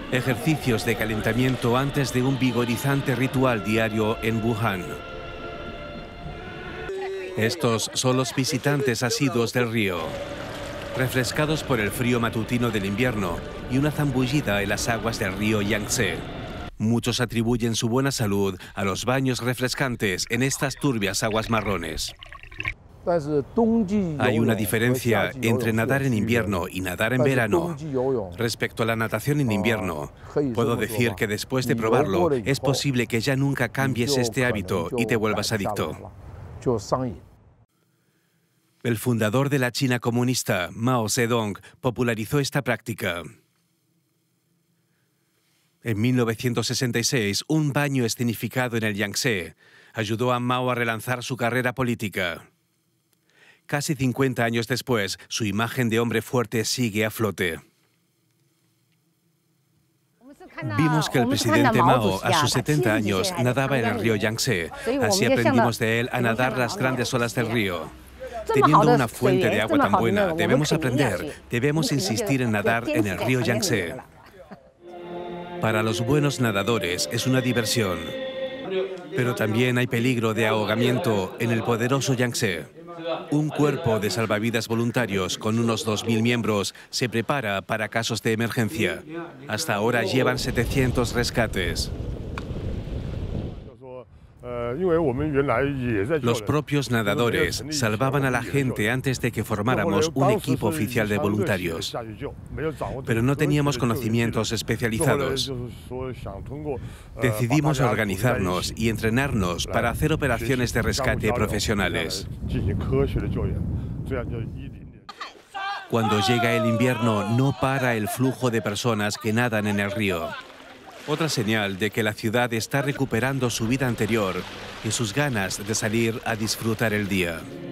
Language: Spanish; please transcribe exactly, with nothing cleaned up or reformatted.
Ejercicios de calentamiento antes de un vigorizante ritual diario en Wuhan. Estos son los visitantes asiduos del río, refrescados por el frío matutino del invierno y una zambullida en las aguas del río Yangtze. Muchos atribuyen su buena salud a los baños refrescantes en estas turbias aguas marrones. Hay una diferencia entre nadar en invierno y nadar en verano. Respecto a la natación en invierno, puedo decir que después de probarlo, es posible que ya nunca cambies este hábito y te vuelvas adicto. El fundador de la China comunista, Mao Zedong, popularizó esta práctica. En mil novecientos sesenta y seis, un baño escenificado en el Yangtze ayudó a Mao a relanzar su carrera política. Casi cincuenta años después, su imagen de hombre fuerte sigue a flote. Vimos que el presidente Mao, a sus setenta años, nadaba en el río Yangtze. Así aprendimos de él a nadar las grandes olas del río. Teniendo una fuente de agua tan buena, debemos aprender, debemos insistir en nadar en el río Yangtze. Para los buenos nadadores es una diversión, pero también hay peligro de ahogamiento en el poderoso Yangtze. Un cuerpo de salvavidas voluntarios con unos dos mil miembros se prepara para casos de emergencia. Hasta ahora llevan setecientos rescates. Los propios nadadores salvaban a la gente antes de que formáramos un equipo oficial de voluntarios. Pero no teníamos conocimientos especializados. Decidimos organizarnos y entrenarnos para hacer operaciones de rescate profesionales. Cuando llega el invierno, no para el flujo de personas que nadan en el río. Otra señal de que la ciudad está recuperando su vida anterior y sus ganas de salir a disfrutar el día.